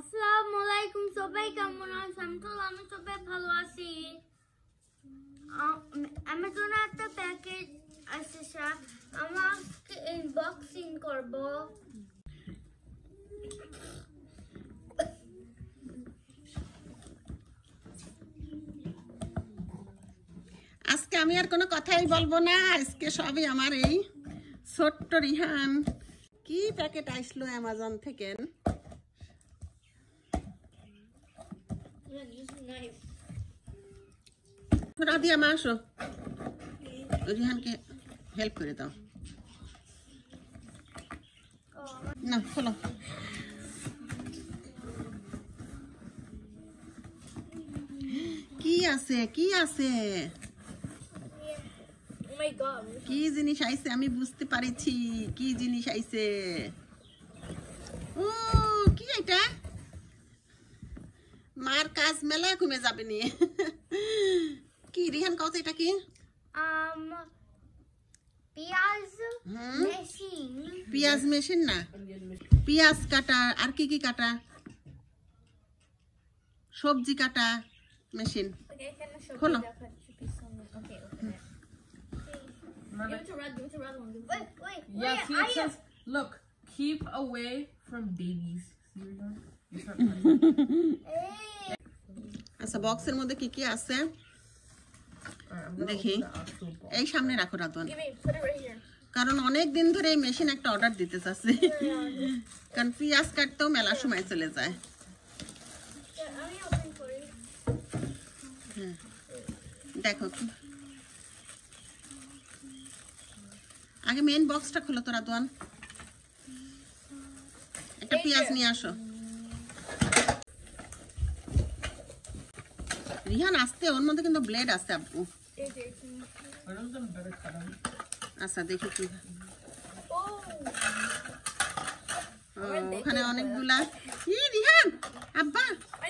আসসালামু আলাইকুম সবাই কেমন আছেন? আমি সবাই ভালো আছি। আমার জন্য একটা প্যাকেজ আসছে, আমাকে আনবক্সিং করব। আজকে আমি আর কোনো কথাই বলবো না। আজকে সবই আমার এই ছোট্ট রিহান কি প্যাকেট আসলো অ্যামাজন থেকে। রাধিয়া মা আসো, রিহানকে হেল্প করে দাও। না খোলো। কি আছে কি আছে? কি জিনিস আইছে আমি বুঝতে পারিছি। কি জিনিস আইছে? ও কি এটা? মার কাজ মেলা কমে যাবে নি। কি রিহান কত এটা কি? পেঁয়াজ মেশিন। পেঁয়াজ মেশিন না, পেঁয়াজ কাটা। আর কি কি কাটা? সবজি কাটা মেশিন। খোলো। Yeah, see, it says, look, keep away from babies. আচ্ছা, বক্সের মধ্যে কি কি আছে দেখি। এই সামনে রাখো রাতন, কারণ অনেক দিন ধরে এই মেশিন একটা অর্ডার দিতে চাচ্ছি। কারণ পেঁয়াজ কাটতেও মেলা সময় চলে যায়। হ্যাঁ দেখো, আগে মেইন বক্সটা খোলো তো রাতন। একটা পেঁয়াজ নিয়ে আসো। রিহান আসতে, ওর মধ্যে কিন্তু ব্লেড আছে আপু। আচ্ছা দেখি কি। ওখানে অনেকগুলা। ই রিহান আব্বা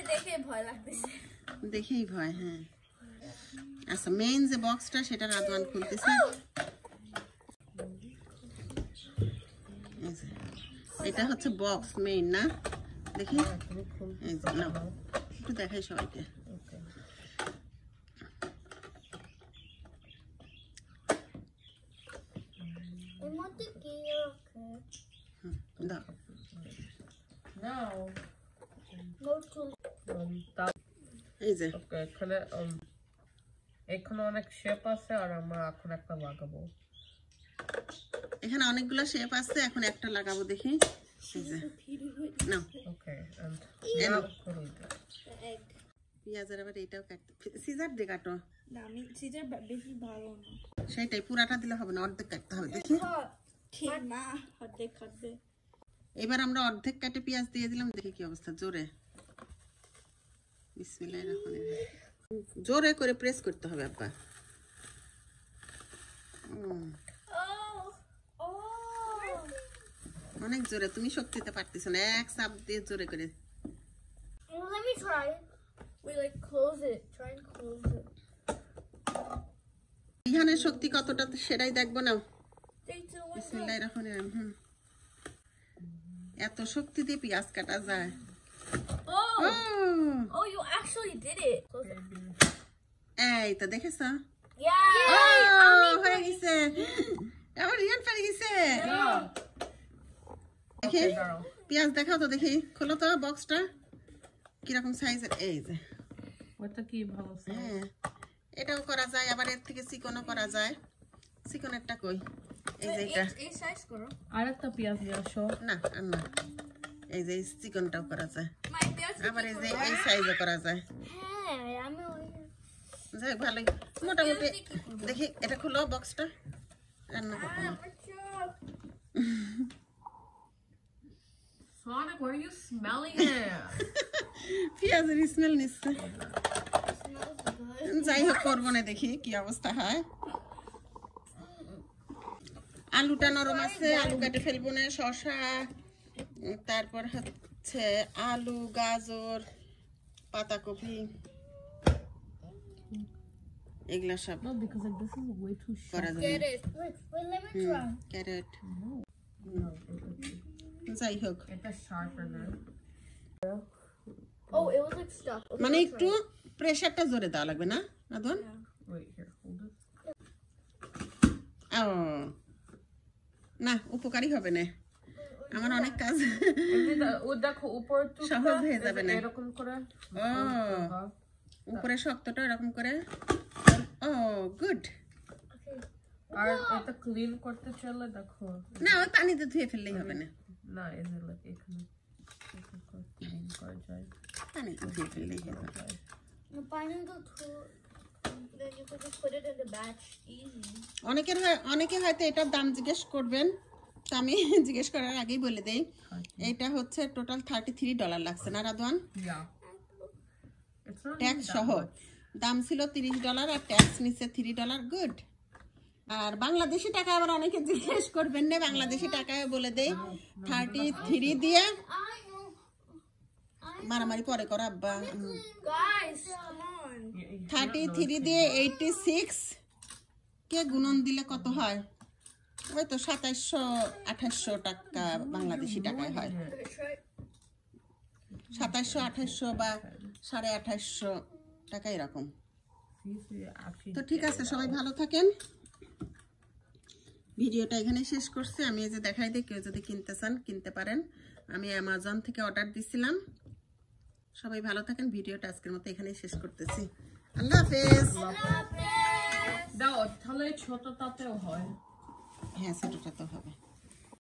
দেখেই ভয়। হ্যাঁ আচ্ছা, মেইন যে বক্সটা সেটা রাদওয়ান খুলতেছে। এটা হচ্ছে বক্স মেইন না? দেখি একটু দেখাই সবাইকে। এই যে এখানে অনেক শেপ আছে আর আমরা এখন একটা লাগাবো। এখানে অনেকগুলো শেপ আছে, এখন একটা লাগাবো দেখি। এই যে নাও। ওকে, পেঁয়াজের আবার এইটাও কাটতে সিজার দিয়ে কাটো। না, আমি সিজার বেশি ভালো না। সেইটাই পুরাটা দিলে হবে না, অর্ধেক কাটতে হবে দেখি। ঠিক না, অর্ধেক কাটবে। এবার আমরা অর্ধেক কাটে পেঁয়াজ দিয়ে দিলাম, দেখি কি অবস্থা। জোরে বিসমিল্লাহির রহমানির রহিম। জোরে করে প্রেস করতে হবে আব্বা। অনেক জোরে, তুমি শক্তিতে পারতেছ না। এক চাপ দিয়ে জোরে করে। Let me try. We like close it. Try and close it. রিহানের শক্তি কতটা সেটাই দেখবো না। 3, 2, 1, বিসমিল্লাহির রহমানির রহিম। এত শক্তি দিয়ে পেঁয়াজ কাটা যায়? Oh, you actually did it. Close it. এই তো দেখেছো? Yeah. হয়ে গেছে। আমার রিহান পেরে গেছে। দেখি পেঁয়াজ দেখাও তো দেখি। খোলো তো বক্সটা, কিরকম সাইজের। এই যে ওটা কি ভালো সাইজ? হ্যাঁ এটাও করা যায়, আবার এর থেকে চিকনও করা যায়। চিকনেরটা কই? এই যে এটা। এই সাইজ করো। আরেকটা পেঁয়াজ নিয়ে আসো। না আর না, এই যে চিকনটাও করা যায়, মাই পেঁয়াজ আবার এই যে এই সাইজও করা যায়। হ্যাঁ, আমি ওই যাই ভালোই মোটামুটি। দেখি এটা খুলো বক্সটা, রান্না করবো। Sonic, what are you smelling it? পেঁয়াজের স্মেল নিচ্ছে। যাই হোক করবো না, দেখি কি অবস্থা হয়। আলুটা নরম আছে, আলু কেটে ফেলবো না। শসা, তারপর হচ্ছে আলু, গাজর, পাতাকপি, এগুলা সব No, because like this is way too sharp. করা যাবে। Wait, let me try. Carrot, যাই হোক It's a sharpener. stuff. Okay, মানে I'll একটু try it. প্রেসারটা জোরে দেওয়া লাগবে না রাধন? Wait, here, hold it. ও না, উপকারী হবে না, আমার অনেক কাজ। ও দেখো উপর তো সহজ হয়ে যাবে না। এরকম করে ও উপরে শক্তটা এরকম করে। ও গুড। Okay. আর এটা ক্লিন করতে চলে দেখো না, ওই পানিতে ধুয়ে ফেললেই হবে না, না এই যে like এখানে ক্লিন করা যায় পানিতে ধুয়ে ফেললেই হবে। The pineapple too. Then you could just put it in the batch easy. অনেকে হয়তো এটার দাম জিজ্ঞেস করবেন, তো আমি জিজ্ঞেস করার আগেই বলে দেই, এটা হচ্ছে টোটাল $33 লাগছে না Radwan? Yeah. It's not tax even সহ that much. দাম ছিল $30 আর ট্যাক্স নিচ্ছে $3, গুড। আর বাংলাদেশি টাকা আবার অনেকে জিজ্ঞেস করবেন না, বাংলাদেশি টাকায় বলে দেই 33 দিয়ে I know. মারামারি পরে করো আব্বা। Guys, come on. 33 দিয়ে 86 কে গুণন দিলে কত হয়? ওই তো 2700-2800 টাকা বাংলাদেশি টাকায় হয়, Okay, try. 2700-2800 বা 2850 টাকা এরকম। See if we actually তো ঠিক আছে, সবাই ভালো থাকেন। ভিডিওটা এখানে শেষ করছি। আমি এই যে দেখাই দিই, কেউ যদি কিনতে চান কিনতে পারেন, আমি অ্যামাজন থেকে অর্ডার দিছিলাম। সবাই ভালো থাকেন, ভিডিওটা আজকের মতো এখানেই শেষ করতেছি। আল্লাহ হাফেজ। দাও তাহলে ছোট তাতেও হয় হ্যাঁ, ছোটটা তো হবে।